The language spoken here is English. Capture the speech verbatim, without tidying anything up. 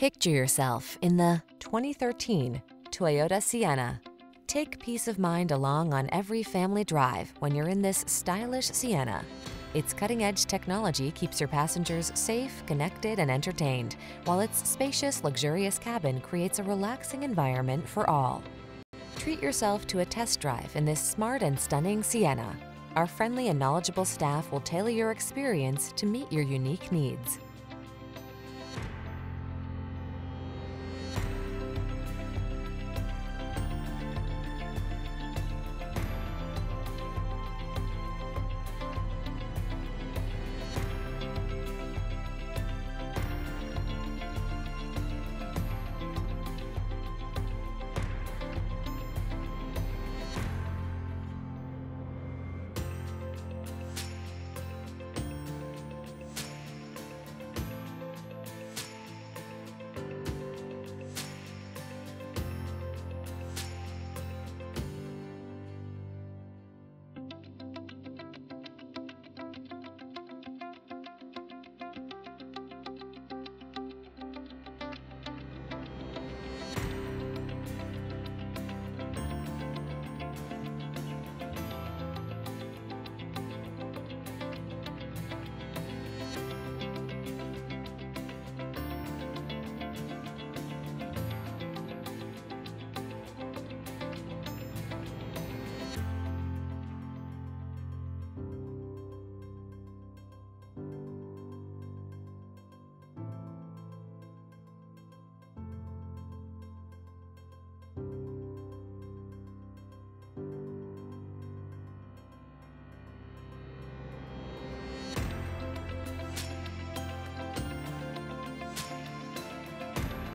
Picture yourself in the twenty thirteen Toyota Sienna. Take peace of mind along on every family drive when you're in this stylish Sienna. Its cutting-edge technology keeps your passengers safe, connected, and entertained, while its spacious, luxurious cabin creates a relaxing environment for all. Treat yourself to a test drive in this smart and stunning Sienna. Our friendly and knowledgeable staff will tailor your experience to meet your unique needs.